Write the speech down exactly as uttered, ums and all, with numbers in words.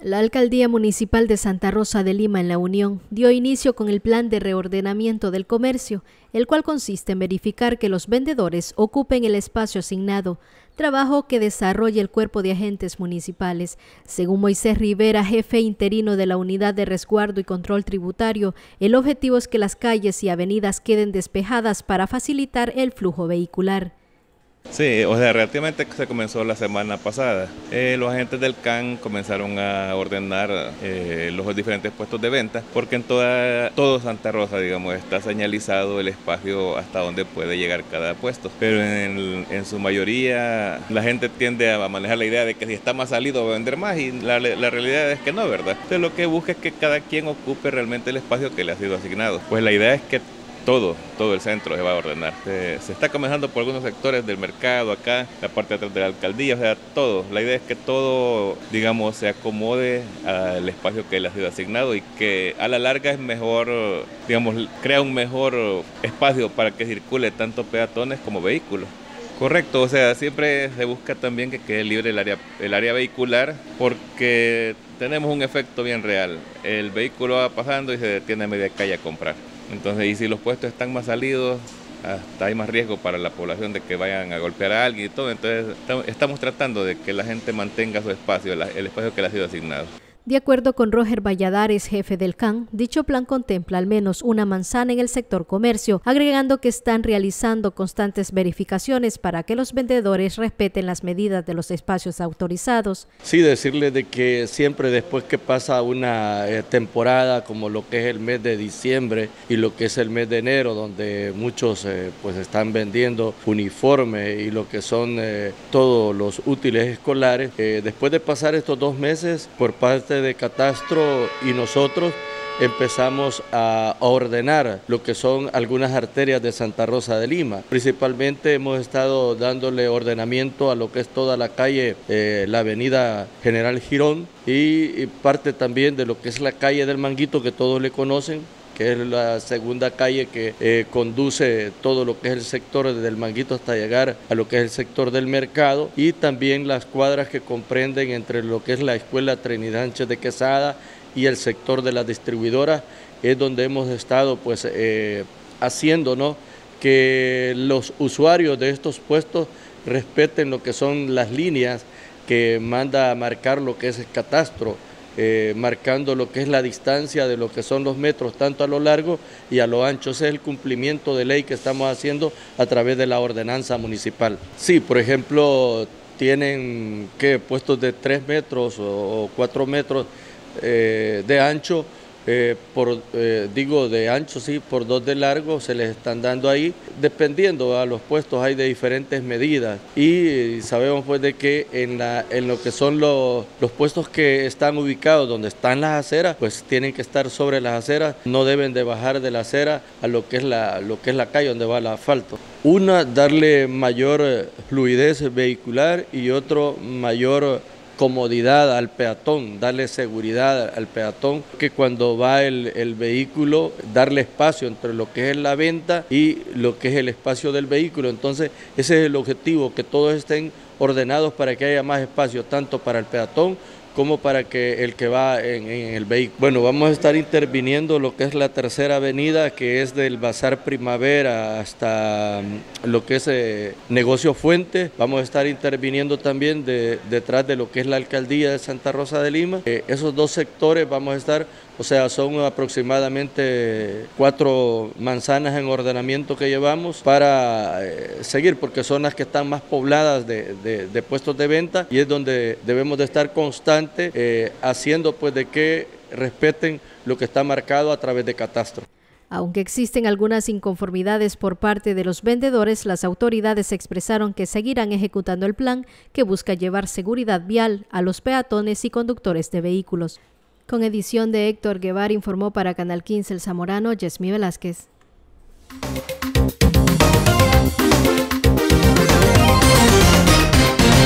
La Alcaldía Municipal de Santa Rosa de Lima en La Unión dio inicio con el plan de reordenamiento del comercio, el cual consiste en verificar que los vendedores ocupen el espacio asignado, trabajo que desarrolla el cuerpo de agentes municipales. Según Moisés Rivera, jefe interino de la Unidad de Resguardo y Control Tributario, el objetivo es que las calles y avenidas queden despejadas para facilitar el flujo vehicular. Sí, o sea, relativamente se comenzó la semana pasada. Eh, los agentes del C A N comenzaron a ordenar eh, los diferentes puestos de venta, porque en toda, todo Santa Rosa, digamos, está señalizado el espacio hasta donde puede llegar cada puesto. Pero en, en su mayoría la gente tiende a manejar la idea de que si está más salido va a vender más, y la, la realidad es que no, ¿verdad? Entonces lo que busca es que cada quien ocupe realmente el espacio que le ha sido asignado. Pues la idea es que Todo, todo el centro se va a ordenar. Se, se está comenzando por algunos sectores del mercado acá, la parte de atrás de la alcaldía, o sea, todo. La idea es que todo, digamos, se acomode al espacio que le ha sido asignado y que a la larga es mejor, digamos, crea un mejor espacio para que circule tanto peatones como vehículos. Correcto, o sea, siempre se busca también que quede libre el área, el área vehicular, porque tenemos un efecto bien real. El vehículo va pasando y se detiene a media calle a comprar. Entonces, y si los puestos están más salidos, hasta hay más riesgo para la población de que vayan a golpear a alguien y todo. Entonces, estamos tratando de que la gente mantenga su espacio, el espacio que le ha sido asignado. De acuerdo con Roger Valladares, jefe del C A N, dicho plan contempla al menos una manzana en el sector comercio, agregando que están realizando constantes verificaciones para que los vendedores respeten las medidas de los espacios autorizados. Sí, decirles de que siempre después que pasa una eh, temporada como lo que es el mes de diciembre y lo que es el mes de enero, donde muchos eh, pues están vendiendo uniformes y lo que son eh, todos los útiles escolares, eh, después de pasar estos dos meses por parte de Catastro y nosotros empezamos a ordenar lo que son algunas arterias de Santa Rosa de Lima. Principalmente hemos estado dándole ordenamiento a lo que es toda la calle, eh, la avenida General Girón y, y parte también de lo que es la calle del Manguito, que todos le conocen, que es la segunda calle que eh, conduce todo lo que es el sector del Manguito hasta llegar a lo que es el sector del mercado, y también las cuadras que comprenden entre lo que es la Escuela Trinidad Sánchez de Quesada y el sector de las distribuidoras, es donde hemos estado pues eh, haciendo, ¿no?, que los usuarios de estos puestos respeten lo que son las líneas que manda a marcar lo que es el Catastro, Eh, marcando lo que es la distancia de lo que son los metros, tanto a lo largo y a lo ancho. Ese es el cumplimiento de ley que estamos haciendo a través de la ordenanza municipal. Sí, por ejemplo, tienen ¿qué? puestos de tres metros o cuatro metros eh, de ancho, eh, por eh, digo de ancho, sí, por dos de largo se les están dando ahí, dependiendo a los puestos hay de diferentes medidas, y sabemos pues de que en, la, en lo que son los, los puestos que están ubicados donde están las aceras, pues tienen que estar sobre las aceras, no deben de bajar de la acera a lo que es la, lo que es la calle donde va el asfalto. Una, darle mayor fluidez vehicular, y otro, mayor comodidad al peatón, darle seguridad al peatón, que cuando va el, el vehículo, darle espacio entre lo que es la venta y lo que es el espacio del vehículo. Entonces ese es el objetivo, que todos estén ordenados para que haya más espacio, tanto para el peatón como para que el que va en, en el vehículo. Bueno, vamos a estar interviniendo lo que es la tercera avenida, que es del Bazar Primavera hasta lo que es eh, Negocio Fuente. Vamos a estar interviniendo también de, detrás de lo que es la alcaldía de Santa Rosa de Lima. Eh, esos dos sectores vamos a estar, o sea, son aproximadamente cuatro manzanas en ordenamiento que llevamos para eh, seguir, porque son las que están más pobladas de, de, de puestos de venta, y es donde debemos de estar constantes eh, haciendo pues de que respeten lo que está marcado a través de Catastro. Aunque existen algunas inconformidades por parte de los vendedores, las autoridades expresaron que seguirán ejecutando el plan que busca llevar seguridad vial a los peatones y conductores de vehículos. Con edición de Héctor Guevara, informó para Canal quince El Zamorano, Yesmi Velázquez.